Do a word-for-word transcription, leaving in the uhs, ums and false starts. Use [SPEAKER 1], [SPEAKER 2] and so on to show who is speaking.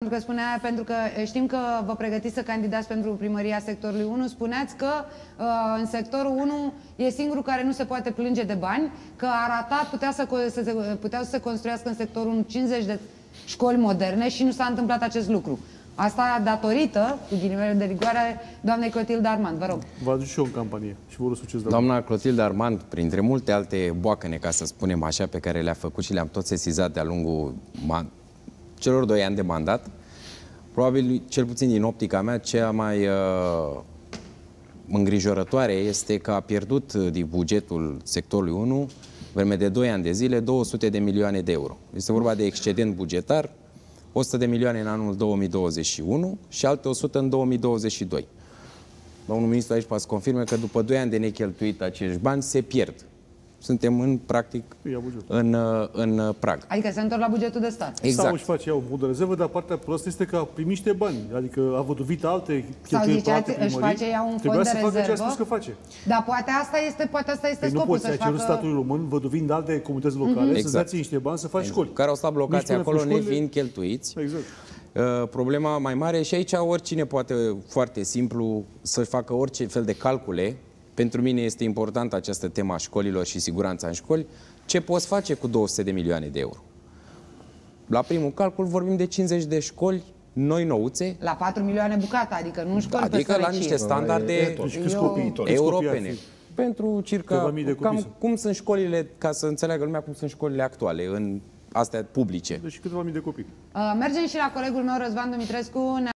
[SPEAKER 1] pentru că spunea, pentru că știm că vă pregătiți să candidați pentru primăria sectorului unu, spuneați că uh, în sectorul unu e singurul care nu se poate plânge de bani, că a ratat, putea să, să se, puteau să se construiască în sectorul unu cincizeci de școli moderne și nu s-a întâmplat acest lucru. Asta datorită, cu ghilimele de rigoare, doamnei Clotilde Armand. Vă rog.
[SPEAKER 2] Vă aduc și eu în campanie și vă urez succes.
[SPEAKER 3] Doamna Clotilde Armand, printre multe alte boacăne, ca să spunem așa, pe care le-a făcut și le-am tot sesizat de-a lungul celor doi ani de mandat, probabil, cel puțin din optica mea, cea mai uh, îngrijorătoare este că a pierdut din bugetul sectorului unu, vreme de doi ani de zile, două sute de milioane de euro. Este vorba de excedent bugetar, o sută de milioane în anul două mii douăzeci și unu și alte o sută în două mii douăzeci și doi. Domnul ministru aici poate să confirme că după doi ani de necheltuit acești bani se pierd. Suntem în, practic, în, în prag.
[SPEAKER 1] Adică se întorc la bugetul de stat.
[SPEAKER 2] Exact. Sau își face ea o mod de rezervă, dar partea proastă este că a primit niște bani. Adică a văduvit alte cheltuieli pe alte primării.
[SPEAKER 1] Își face ea un fond de rezervă.
[SPEAKER 2] Ce a spus că face.
[SPEAKER 1] Dar poate asta este, poate asta este
[SPEAKER 2] păi
[SPEAKER 1] scopul.
[SPEAKER 2] Nu poți să cerut
[SPEAKER 1] facă...
[SPEAKER 2] statul român, văduvind alte comunități locale, mm-hmm. să-ți
[SPEAKER 3] exact.
[SPEAKER 2] dați niște bani să faci exact. școli.
[SPEAKER 3] Care au stat blocați acolo, nefiind cheltuiți.
[SPEAKER 2] Exact.
[SPEAKER 3] Uh, problema mai mare și aici oricine poate foarte simplu să facă orice fel de calcule. Pentru mine este importantă această temă a școlilor și siguranța în școli. Ce poți face cu două sute de milioane de euro? La primul calcul vorbim de cincizeci de școli noi nouțe.
[SPEAKER 1] La patru milioane bucata, adică nu școli
[SPEAKER 3] adică
[SPEAKER 1] pe
[SPEAKER 3] la niște standarde
[SPEAKER 2] Eu...
[SPEAKER 3] europene. Pentru circa cam cum sunt școlile, ca să înțeleagă lumea cum sunt școlile actuale, în astea publice.
[SPEAKER 2] Deci câteva mii de copii.
[SPEAKER 1] Uh, mergem și la colegul meu, Răzvan Dumitrescu.